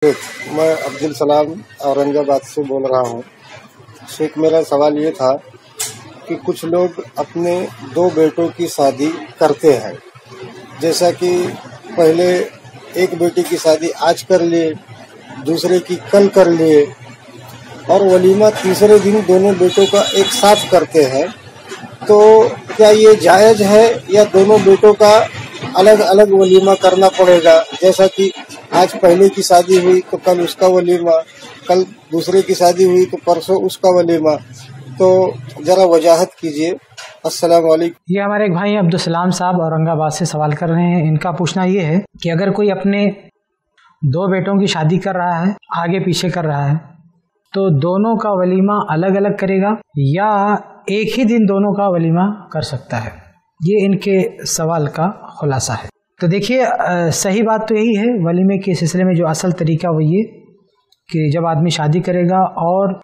मैं अब्दुल सलाम औरंगाबाद से बोल रहा हूँ। शेख, मेरा सवाल ये था कि कुछ लोग अपने दो बेटों की शादी करते हैं, जैसा कि पहले एक बेटी की शादी आज कर लिए, दूसरे की कल कर लिए, और वलीमा तीसरे दिन दोनों बेटों का एक साथ करते हैं। तो क्या ये जायज़ है या दोनों बेटों का अलग अलग वलीमा करना पड़ेगा? जैसा कि आज पहले की शादी हुई तो कल उसका वलीमा, कल दूसरे की शादी हुई तो परसों उसका वलीमा। तो जरा वजाहत कीजिए। अस्सलाम वालेकुम। ये हमारे एक भाई अब्दुल सलाम साहब औरंगाबाद से सवाल कर रहे हैं। इनका पूछना ये है कि अगर कोई अपने दो बेटों की शादी कर रहा है, आगे पीछे कर रहा है, तो दोनों का वलीमा अलग अलग करेगा या एक ही दिन दोनों का वलीमा कर सकता है? ये इनके सवाल का खुलासा है। तो देखिए, सही बात तो यही है। वलीमे के सिलसिले में जो असल तरीका वो ये कि जब आदमी शादी करेगा और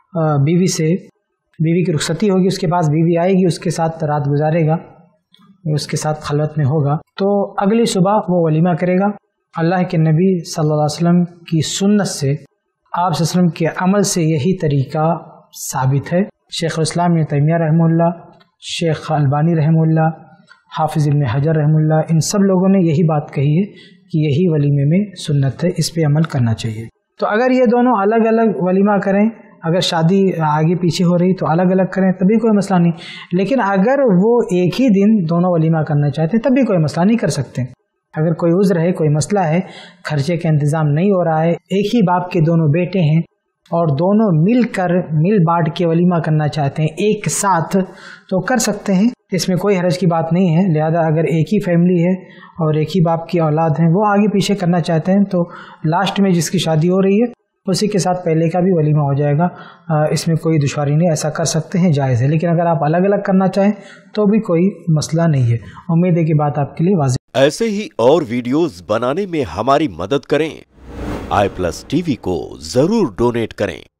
बीवी की रुखसती होगी, उसके पास बीवी आएगी, उसके साथ रात गुजारेगा, उसके साथ खलवत में होगा, तो अगली सुबह वो वलीमा करेगा। अल्लाह के नबी सल्लल्लाहु अलैहि वसल्लम की सुन्नत से, आप सल्लल्लाहु अलैहि वसल्लम के अमल से यही तरीका साबित है। शेख इस्लाम इब्न तैमिया रहमहुल्लाह, शेख अलबानी रहमहुल्लाह, हाफिज़ इब्न हजर रहमहुल्लाह, इन सब लोगों ने यही बात कही है कि यही वलीमे में सुन्नत है, इस पे अमल करना चाहिए। तो अगर ये दोनों अलग अलग वलीमा करें, अगर शादी आगे पीछे हो रही तो अलग अलग करें, तभी कोई मसला नहीं। लेकिन अगर वो एक ही दिन दोनों वलीमा करना चाहते हैं, तभी कोई मसला नहीं कर सकते। अगर कोई उज़्र है, कोई मसला है, खर्चे का इंतज़ाम नहीं हो रहा है, एक ही बाप के दोनों बेटे हैं और दोनों मिल बांट के वलीमा करना चाहते हैं एक साथ, तो कर सकते हैं, इसमें कोई हरज की बात नहीं है। लिहाजा अगर एक ही फैमिली है और एक ही बाप की औलाद है, वो आगे पीछे करना चाहते हैं, तो लास्ट में जिसकी शादी हो रही है उसी के साथ पहले का भी वलीमा हो जाएगा। इसमें कोई दुश्वारी नहीं, ऐसा कर सकते हैं, जायज़ है। लेकिन अगर आप अलग अलग करना चाहें तो भी कोई मसला नहीं है। उम्मीद है कि बात आपके लिए वाज़ेह। ऐसे ही और वीडियोस बनाने में हमारी मदद करें। i+ TV को जरूर डोनेट करें।